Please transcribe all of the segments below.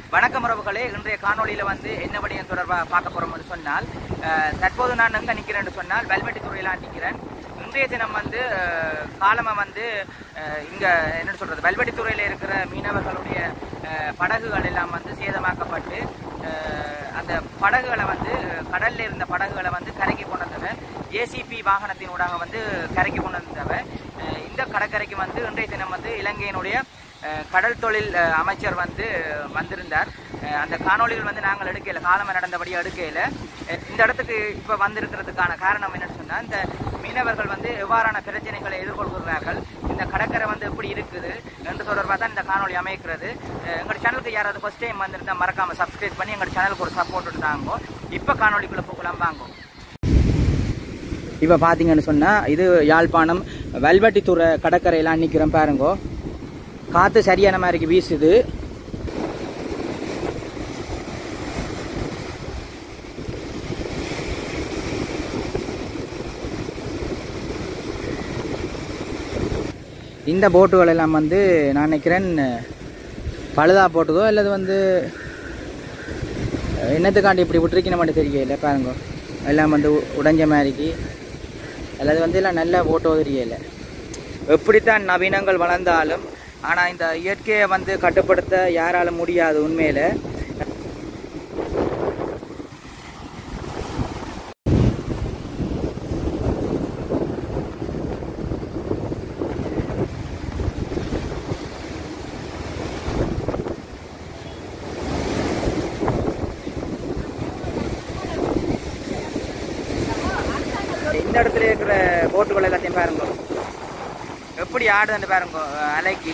வணக்கம் உறவுகளே, இன்றைய காணொலியில் என்ன விடயம் தொடர்பாக பார்க்க போகிறோம் என்று சொன்னால், தற்போது நான் எங்கே நிற்கிறேன் என்று சொன்னால் வெல்வெட்டி துறையில் நிற்கிறேன். இன்றைய தினம் காலமாக இங்கே என்ன சொல்கிறது, வெல்வெட்டி துறையில் இருக்கிற மீனவர்களுடைய படகுகள் எல்லாம் சேதமாக்கப்பட்டு அந்த படகுகளை கடலில் இருந்த படகுகளை கரைக்கு கொண்டு வந்தவ ஜேசிபி வாகனத்தினூடாக கரைக்கு கொண்டு வந்தவ. இந்த கடற்கரைக்கு இன்றைய தினம் இலங்கையினுடைய கடல் தொழில் அமைச்சர் வந்திருந்தார். அந்த காணொலிகள் நாங்கள் எடுக்கல, காலமாக நடந்தபடி எடுக்கல. இந்த இடத்துக்கு இப்போ வந்திருக்கிறதுக்கான காரணம் என்னன்னு சொன்னால், இந்த மீனவர்கள் எவ்வாறான பிரச்சனைகளை எதிர்கொள்கிறார்கள், இந்த கடற்கரை எப்படி இருக்குது என்று தொடர்பாக தான் இந்த காணொலி அமைக்கிறது. எங்கள் சேனலுக்கு யாராவது ஃபர்ஸ்ட் டைம் வந்திருந்தால் மறக்காமல் சப்ஸ்கிரைப் பண்ணி எங்கள் சேனலுக்கு ஒரு சப்போர்ட் இருந்தாங்க. இப்போ காணொலிக்குள்ளே போகலாம் வாங்க. இப்போ பார்த்தீங்கன்னு சொன்னால், இது யாழ்ப்பாணம் வெல்வெட்டித்துறை கடற்கரையெல்லாம் நிற்கிறோம் பாருங்கோ. காற்று சரியான மாதிரிக்கு வீசுது. இந்த போட்டுகள் எல்லாம் நான் நினைக்கிறேன் பழுதா போட்டுதோ அல்லது என்னத்துக்காண்டி இப்படி விட்டுருக்கின மட்டும் தெரியல பாருங்க. எல்லாம் உடைஞ்ச மாதிரிக்கு அல்லது எல்லாம் நல்ல போட்டோ தெரியல. எப்படித்தான் நவீனங்கள் வளர்ந்தாலும் ஆனால் இந்த இயற்கையை கட்டுப்படுத்த யாராலும் முடியாது உண்மையில. இந்த இடத்துல இருக்கிற போட்டுகள் எல்லாத்தையும் பாருங்க எப்படி ஆடுதுன்னு பாருங்க அலைக்கு.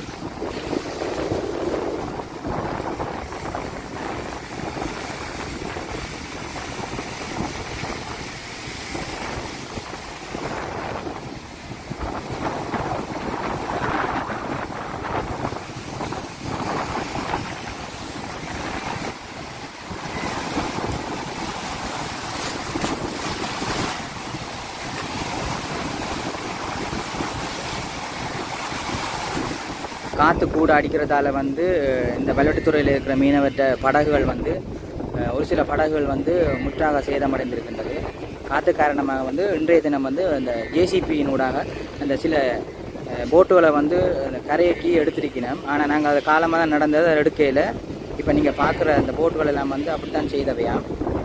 காற்று கூட அடிக்கிறதால இந்த வெல்வெட்டித்துறையில் இருக்கிற மீனவற்ற படகுகள் ஒரு சில படகுகள் முற்றாக சேதமடைந்திருக்கின்றது. காற்று காரணமாக இன்றைய தினம் இந்த ஜேசிபியினூடாக அந்த சில போட்டுகளை அந்த கரையக்கி எடுத்திருக்கிறோம். ஆனால் நாங்கள் அது காலமாக தான் நடந்தது, அதை எடுக்கையில். இப்போ நீங்கள் பார்க்குற அந்த போட்டுகள் எல்லாம் அப்படித்தான் செய்தவையா.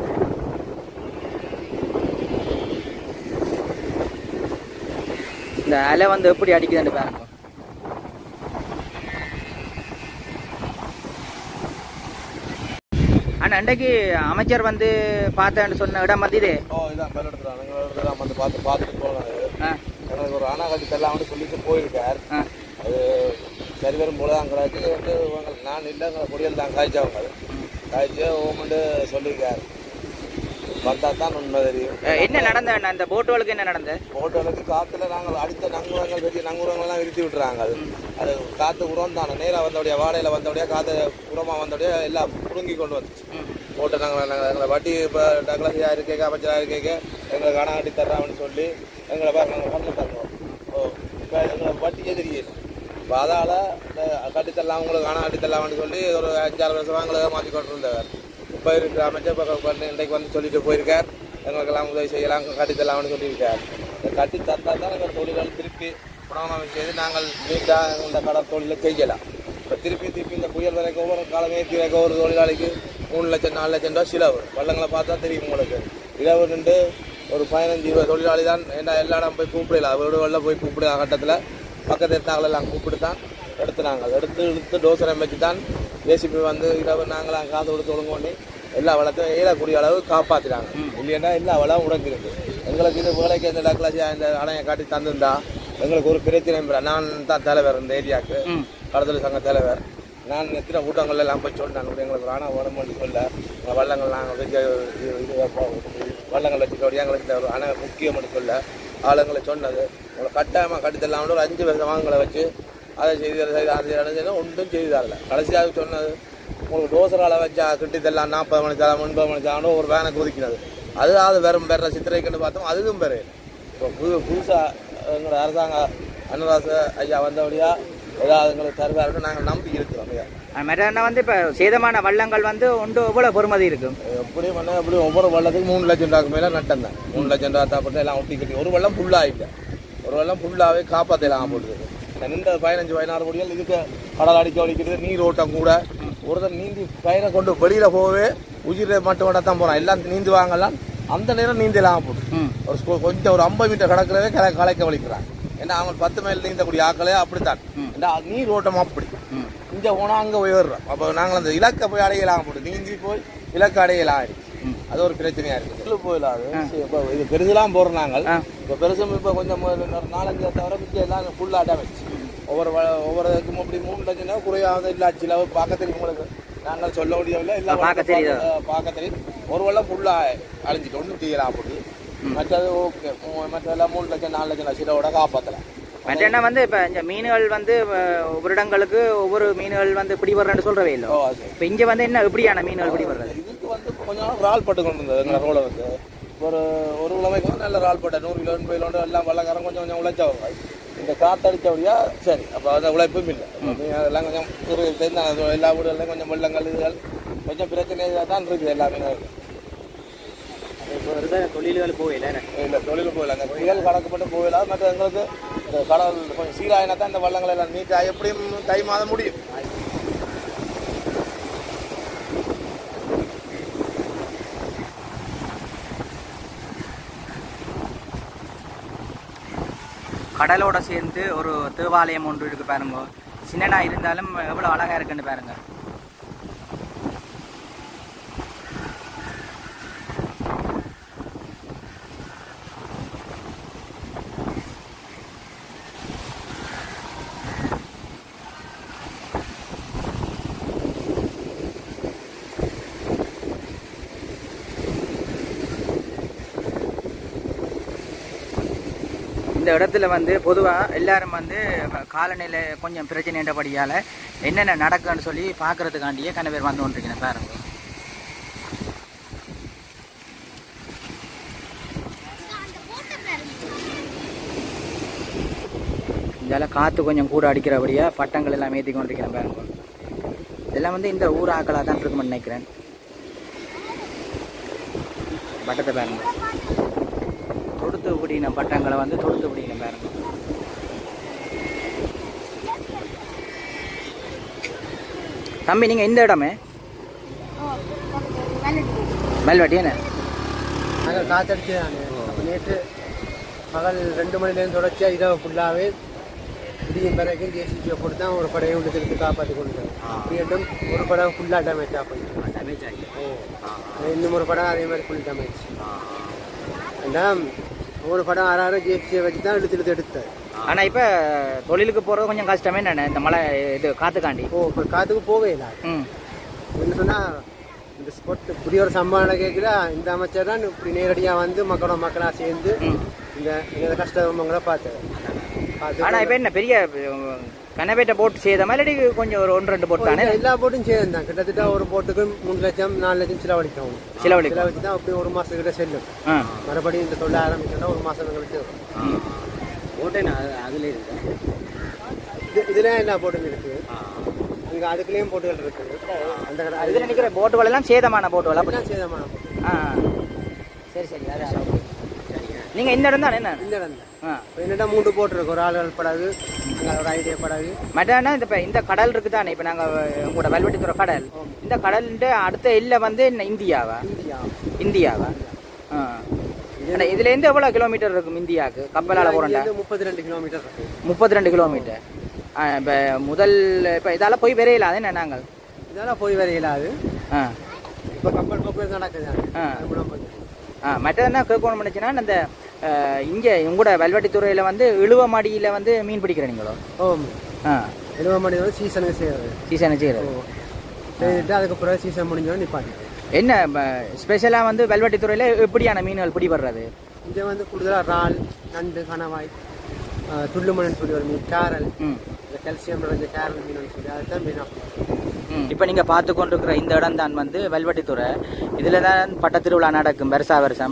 இந்த அலை எப்படி அடிக்குதுன்னு பாருங்க. அண்ணா, அன்றைக்கு அமைச்சர் பார்த்தேன்னு சொன்ன இடம் இது பார்த்துட்டு போனாரு. எனக்கு ஒரு அணாகட்டி தெல்லாம் சொல்லிட்டு போயிருக்கார். அது சரி வரும் போல தான் கிடக்கு. நான் இல்லை பொடியல் தான் காய்ச்சவங்க காய்ச்சி ஓமண்டு சொல்லியிருக்காரு. பார்த்தா தான் உண்மை தெரியும். என்ன நடந்த அந்த போட்டுகளுக்கு என்ன நடந்த? போட்டுகளுக்கு காற்றுல நாங்கள் அடித்த நங்குரங்கள் பெரிய நங்குரங்கள்லாம் விரித்தி விட்டுறாங்க. அது காற்று உரம் தானே நேராக வந்தபடியா வாடையில் வந்தபடியா காற்று உரமாக வந்தபடியா எல்லாம் புடுங்கி கொண்டு வந்துச்சு. போட்டு எங்களை வட்டி இப்போ டக்ளஸியாக இருக்கேக்க அமைச்சராக இருக்கேக்க எங்களை காணாட்டி தர்றான்னு சொல்லி எங்களை நாங்கள் பண்ண தர்றோம். இப்போ எங்களை வட்டியே தெரியல. இப்போ அதால் இந்த கட்டித்தரலாம் உங்களுக்கு காணாட்டி தரலாம்னு சொல்லி ஒரு 5-6 வருஷமாக எங்களை மாற்றி கொண்டு இருந்தவர். இப்போ இருக்கிற அமைச்சர் இன்றைக்கு சொல்லிட்டு போயிருக்கார். எங்களுக்கெல்லாம் உதவி செய்யலாம் கட்டித்தரலாம்னு சொல்லியிருக்கார். இந்த கட்டி தத்தா தான் எங்கள் தொழில்கள் திருப்பி புனரமைப்பு செய்து நாங்கள் நீட்டாக இந்த கடல் தொழிலை செய்யலாம். இப்போ திருப்பி இந்த புயல் வரைக்கும் ஒவ்வொரு காலமே வைக்க ஒரு தொழிலாளிக்கு 3 லட்சம் 4 லட்சம் ரூபா செலவு. வள்ளங்களை பார்த்தா தெரியும் உங்களுக்கு. இரவு நின்று ஒரு 15-20 தொழிலாளி தான் என்ன எல்லா இடம் போய் கூப்பிடல. அவரோட வெளில போய் கூப்பிடுற கட்டத்தில் பக்கத்து எடுத்தாங்களெல்லாம் கூப்பிட்டு தான் எடுத்துனாங்க. எடுத்து டோசரை வச்சு தான் ஜேசிபி இரவு நாங்களாம் காது கொடுத்து ஒழுங்கு பண்ணி எல்லா வளத்தையும் ஏறக்கூடிய அளவு காப்பாற்றினாங்க. இல்லைன்னா எல்லா வளம் உடஞ்சிருக்கு. எங்களுக்கு இது வேலைக்கு இந்த டக்ளாசியாக இந்த அணையை காட்டி தந்திருந்தா எங்களுக்கு ஒரு பிரச்சனை. நான் தான் தலைவர் இந்த ஏரியாவுக்கு, கடத்தொழில் சங்க தலைவர். நான் எத்தனை கூட்டங்கள் எல்லாம் போய் சொன்னேன். எங்களுக்கு ஆனால் உடம்பு சொல்ல வள்ளங்கள் நாங்கள் வள்ளங்கள் வச்சுக்கோடியா எங்களுக்கு ஒரு அணை முக்கியம்னு சொல்ல ஆளுங்களை சொன்னது. உங்களை கட்டாயமாக கட்டித்தரலாம்னு ஒரு 5 வருஷம் வாங்கலை வச்சு அதை செய்து அது அடைஞ்சது ஒன்றும் செய்தாரில்ல. கடைசியாக சொன்னது உங்களுக்கு டோசரால் வச்சா கிட்டித்தரலாம் 40 மணி தேரம் 80 மணி தேரம் ஒரு வேனை குதிக்கிறது. அது வேற சித்திரைக்குன்னு பார்த்தோம், அதுவும் வேறு. இப்போ புதுசாக எங்களோட அரசாங்க அன்னராச ஐயா வந்தபடியாக ஏதாவது எங்களுக்கு தருவாருன்னு நாங்கள் நம்பி இருக்கிறோம். மெட்டா வந்து இப்போ சேதமான வள்ளங்கள் வந்து ஒன்று எவ்வளோ பொறுமதி இருக்கும்? எப்படி பண்ண அப்படி ஒவ்வொரு வள்ளத்துக்கு 3 லட்சம் ரூபாய்க்கு மேலே நட்டம் தான். 3 லட்சம் ரூபா தாப்பட்டு எல்லாம் ஒட்டி கட்டி ஒரு வள்ளம் ஃபுல்லாக இல்லை, ஒரு வள்ளம் ஃபுல்லாகவே காப்பாற்றலாம் போட்டுருக்கு. நின்ற 15-16 கோடிகள் இதுக்கு கடல் அடிக்க வலிக்கிறது, நீர் ஓட்டம் கூட ஒருத்தர் நீந்தி பயிரை கொண்டு வெளியில் போகவே உயிரை மட்டும் விட தான் போகிறான். எல்லாம் நீந்து வாங்கலாம், அந்த நேரம் நீந்தலாம் போட்டு ஒரு கொஞ்சம் ஒரு 50 மீட்டர் கடற்கரையே கலைக்க வலிக்கிறாங்க. ஏன்னா அவங்க 10 மைல் நீந்தக்கூடிய ஆக்களே அப்படித்தான். நீர் ஓட்டம் அப்படி இங்கே போனால் அங்கே உயர்றோம். அப்போ நாங்கள் அந்த இலக்கை போய் அடையலாம் போட்டு நீந்தி போய் இலக்கு அடையலாம் இருக்கு. அது ஒரு பிரச்சனையா இருக்கு. போயிடாது இப்போ இது பெருசுலாம் போடுறோம் நாங்கள். இப்போ பெருசும் இப்போ கொஞ்சம் 4-5 தவிர மிச்சம் எல்லாம் ஃபுல்லாக டேமேஜ். ஒவ்வொருக்கும் அப்படி 3 லட்சம் குறையாவது இல்லை. சில பார்க்க உங்களுக்கு நாங்கள் சொல்ல முடியவில்லை, எல்லாம் பார்க்க தெரியும். ஒரு வெள்ளம் ஃபுல்லாக அழிஞ்சிட்டு ஒன்றும் செய்யலாம் அப்படி. மற்றது ஓகே, மற்றெல்லாம் 3 லட்சம் 4 லட்சம் லட்சத்தோட காப்பாற்றலாம். மற்றென்ன வந்து இப்போ இந்த மீன்கள் வந்து ஒவ்வொரு இடங்களுக்கு ஒவ்வொரு மீன்கள் வந்து பிடி வர்றேன்னு சொல்றவே இல்லை. இப்போ இங்கே வந்து என்ன எப்படியான மீன்கள் பிடி வர்றது? இதுக்கு வந்து கொஞ்சம் ரால் பட்டு கொண்டு வந்தது எங்களை ரோட வந்து ஒரு கிழமைக்கு நல்ல ரால் பட்டை 100 கிலோ 80 கிலோ எல்லாம் வெள்ளக்காரன் கொஞ்சம் உழைச்சவங்க. இந்த காத்தடிச்சபடியா சரி, அப்போ அந்த உழைப்பும் இல்லை. அதெல்லாம் கொஞ்சம் தெரிஞ்ச எல்லா வீடுகள்லையும் கொஞ்சம் வெள்ளங்கள் இதுகள் கொஞ்சம் பிரச்சனையாக தான் இருக்குது எல்லாமே. தொழில்கள் போகல இல்லை, தொழில் போகல, அந்த புயல் கணக்கப்பட்டு போகல. மற்ற எங்களுக்கு இந்த கடல் கொஞ்சம் சீராயினா தான் இந்த வள்ளங்கள் எல்லாம் நீட்டாக எப்படியும் தை மாதம் முடியும். கடலோட சேர்ந்து ஒரு தேவாலயம் ஒன்று இருக்கு பாருங்க. சின்னனா இருந்தாலும் எவ்வளோ அழகா இருக்குன்னு பாருங்க. இந்த இடத்துல வந்து பொதுவாக எல்லாரும் வந்து காலநிலை கொஞ்சம் பிரச்சனைன்றபடியால் என்னென்ன நடக்குன்னு சொல்லி பார்க்கறதுக்காண்டியே கன பேர் வந்து கொண்டிருக்கிறேன் பாருங்க. இதெல்லாம் காற்று கொஞ்சம் கூட அடிக்கிறபடியாக பட்டங்கள் எல்லாம் ஏற்றி கொண்டிருக்கிறேன் பாருங்க. இதெல்லாம் வந்து இந்த ஊர் ஆக்களாக தான் இருக்குமென்னு நினைக்கிறேன். பட்டத்தை பாருங்க, தொடுத்து பிடின பட்டங்களை வந்து தொடுத்து பிடின பாருங்க. தம்பி நீங்க இந்த இடமே மல்வட்டி என்ன காத்தடிச்சு நேற்று பகல் 2 மணிலேருந்து தொடர்ச்சியாக இரவு ஃபுல்லாகவே விடியும் பிறகு ஜேசிபியை போட்டு தான் ஒரு படையை விட்டு திருப்பி காப்பாற்றி கொண்டு அப்படின்னும் ஒரு படம் ஃபுல்லாக டேமேஜ் ஆகி இன்னும் ஒரு படம் அதே மாதிரி ஃபுல் டேமேஜ். ஏன்னா ஒரு படம் 6 ஜேசிபியை வச்சு தான் இழுத்து எடுத்தேன். ஆனால் இப்போ தொழிலுக்கு போகிறது கொஞ்சம் கஷ்டமே என்ன இந்த மழை இது காற்றுக்காண்டி. இப்போ காற்றுக்கு போவே இல்லை. என்ன சொன்னால் இந்த ஸ்போர்ட் இப்படி ஒரு சம்பவம் கேட்கல, இந்த அமைச்சர் தான் இப்படி நேரடியாக வந்து மக்களாக சேர்ந்து இந்த கஷ்டங்களை பார்த்தேன். ஆனால் இப்போ என்ன பெரிய கனவேட்ட போட்டு செய்த மாதிரி கொஞ்சம் ஒரு 1-2 போட்டு தானே? எல்லா போட்டும் செய்யும் தான். கிட்டத்தட்ட ஒரு போட்டுக்கு 3 லட்சம் 4 லட்சம் செலவழிக்கும். செலவழிச்சு தான் அப்படி ஒரு மாதத்துக்கிட்ட செல்லும். மறுபடியும் இந்த தொழில் ஆரம்பிச்சோன்னா ஒரு மாதம் கழிச்சு வரும். போட்டே அதுல இருக்கு, இதுல எல்லா போட்டும் இருக்கு. அங்கே அதுக்குள்ளேயும் போட்டுகள் இருக்கு. அந்த இதில் நிற்கிற போட்டுகள் எல்லாம் சேதமான போட்டுகள் அப்படின்னா சேதமான போட்டு. சரி சரி, அதான் நீங்கள் இந்த இடம் தானே? என்ன இந்த இடம் தான். என்னடா 3 போட்டு இருக்கு. ஒரு ஆள் படாது, ஒரு ஐடியா படாது. மட்டானா இந்த கடல் இருக்கு தானே, இப்போ நாங்கள் உங்களோட வல்வெட்டித்துறை கடல், இந்த கடல்ன்ட்டு அடுத்த எல்லை வந்து இந்தியாவா? இந்தியாவா? இதுலேருந்து எவ்வளோ கிலோமீட்டர் இருக்கும் இந்தியாவுக்கு கப்பலால் போகிறோம்டா? 32 கிலோமீட்டர் இருக்கு. 32 கிலோமீட்டர். இப்போ முதல் இப்போ இதால் போய் வரையலாது என்ன? நாங்கள் இதெல்லாம் போய் வரையலாது. இப்போ கப்பல் போக்குவரத்து நடக்குது. மற்ற என்ன கேட்கணும் நினைச்சுன்னா, இந்த இங்கே உங்களோட வல்வெட்டித்துறையில் வந்து இழுவமாடியில் வந்து மீன் பிடிக்கிறீங்களோ? இழுவமாடி வந்து சீசனுக்கு செய்யறது. சீசனுக்கு செய்யறது செய்துட்டு அதுக்கப்புறம் சீசன் முடிஞ்சோன்னு நிப்பாட்டி. என்ன ஸ்பெஷலாக வந்து வல்வெட்டித்துறையில் எப்படியான மீன்கள் பிடிபடுறது? இங்கே வந்து கூடுதலாக இறால், நண்டு, கணவாய், துள்ளுமணன் சொல்லி ஒரு மீன், கேரல், இந்த கால்சியம் நிறைஞ்ச கேரல் மீன் சொல்லி அதுதான் மீனாக. இப்போ நீங்கள் பார்த்து கொண்டிருக்கிற இந்த இடம் தான் வந்து வல்வெட்டித்துறை. இதில் தான் பட்டத்திருவிழா நடக்கும் வருஷம்.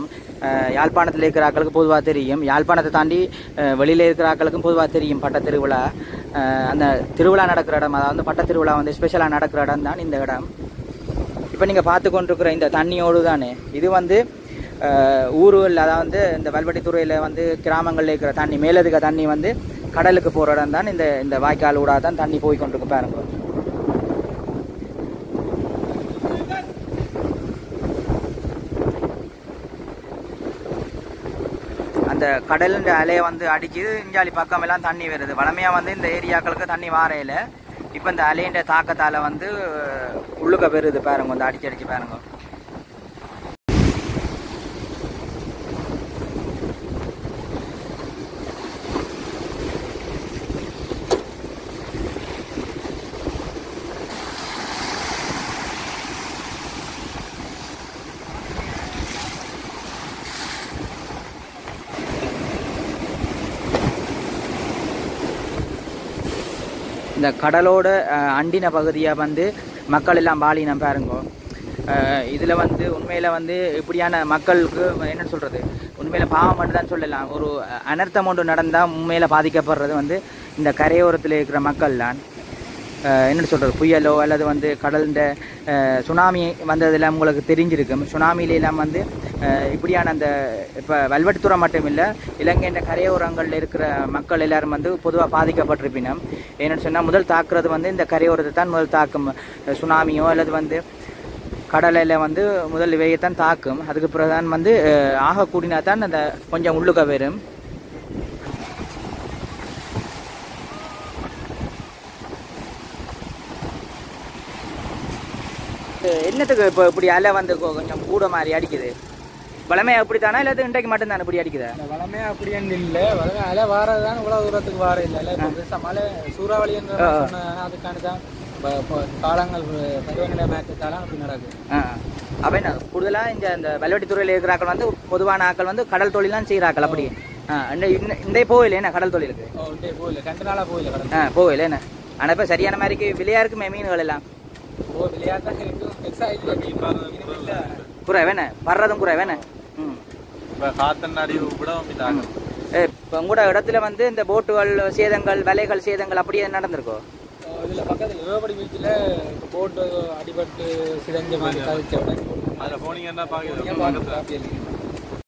யாழ்ப்பாணத்தில் இருக்கிற ஆக்களுக்கு பொதுவாக தெரியும், யாழ்ப்பாணத்தை தாண்டி வெளியில் இருக்கிற ஆக்களுக்கும் பொதுவாக தெரியும் பட்டத்திருவிழா. அந்த திருவிழா நடக்கிற இடம், அதாவது பட்ட திருவிழா வந்து ஸ்பெஷலாக நடக்கிற இடம் தான் இந்த இடம். இப்போ நீங்கள் பார்த்து கொண்டிருக்கிற இந்த தண்ணியோடு தானே இது வந்து ஊருகள், அதாவது இந்த வல்வெட்டித்துறையில் வந்து கிராமங்களில் இருக்கிற தண்ணி, மேலதிக தண்ணி வந்து கடலுக்கு போகிற இடம் தான் இந்த வாய்க்கால் ஊடாக தான் தண்ணி போய் கொண்டிருக்கு பாருங்க. அந்த கடலுன்ற அலையை வந்து அடிக்குது, இஞ்சாலி பக்கம் எல்லாம் தண்ணி வருது. வளமையாக வந்து இந்த ஏரியாக்களுக்கு தண்ணி வாரையில் இப்போ இந்த அலையின்ற தாக்கத்தால் வந்து உள்ளுக்க பெறுது பாருங்க, வந்து அடிச்சு பாருங்க. இந்த கடலோட அண்டின பகுதியாக வந்து மக்கள் எல்லாம் பாலினம் பாருங்க. இதில் வந்து உண்மையில் வந்து இப்படியான மக்களுக்கு என்ன சொல்கிறது, உண்மையில் பாவம் மட்டும் தான் சொல்லலாம். ஒரு அனர்த்தம் ஒன்று நடந்தால் உண்மையில் பாதிக்கப்படுறது வந்து இந்த கரையோரத்தில் இருக்கிற மக்கள் தான். என்ன சொல்கிறது, புயலோ அல்லது வந்து கடல்ன்ற சுனாமி வந்ததில் உங்களுக்கு தெரிஞ்சிருக்கும். சுனாமியிலாம் வந்து இப்படியான அந்த இப்போ வல்வெட்டித்துறை மட்டும் இல்லை, இலங்கையின் கரையோரங்களில் இருக்கிற மக்கள் எல்லாரும் வந்து பொதுவாக பாதிக்கப்பட்டிருப்பினோம். என்னென்னு சொன்னால் முதல் தாக்குறது வந்து இந்த கரையோரத்தை தான் முதல் தாக்கும். சுனாமியோ அல்லது வந்து கடலில் வந்து முதல் இவையத்தான் தாக்கும். அதுக்கு பிறகுதான் வந்து ஆகக்கூடினா தான் அந்த கொஞ்சம் உள்ளுக்க வரும். என்னத்துக்கு இப்போ இப்படி அலை வந்து கொஞ்சம் கூட மாதிரி அடிக்குது? வளமையாக அப்படி தானே, இல்லை இன்றைக்கு மட்டும்தானே இப்படி அடிக்குதா? வளமையாக அப்படின்னு இல்லை, வளமை அலை வாரது தான் இவ்வளோ தூரத்துக்கு வார இல்லை. பெருசாக மழை சூறாவளி அதுக்கான தான் காலங்கள் பருவநிலை மாற்றத்தாலும் அப்படி நடக்குது. அப்போ என்ன கூடுதலாக இந்த வல்வெட்டித்துறையில் இருக்கிறாக்கள் வந்து பொதுவான ஆக்கள் வந்து கடல் தொழிலாம் செய்கிறாக்கள். அப்படி இந்த போகல என்ன கடல் தொழிலுக்கு? போகல, 2 நாளாக போகல கடல். போகல என்ன? ஆனால் இப்போ சரியான மாதிரிக்கு விலையா இருக்குமே மீன்கள் எல்லாம். குறைவேண்ணே, வர்றதும் குறைவேண்ணே. இப்போ உங்களோட இடத்துல வந்து இந்த போட்டுகள் சேதங்கள், வலைகள் சேதங்கள் அப்படியே நடந்திருக்கோ? இதில் பக்கத்தில் யோபடி பீச்சில் போட்டு அடிபட்டு சிதஞ்ச மாதிரி கழிச்ச உடனே அதில் போனீங்கன்னா பார்க்க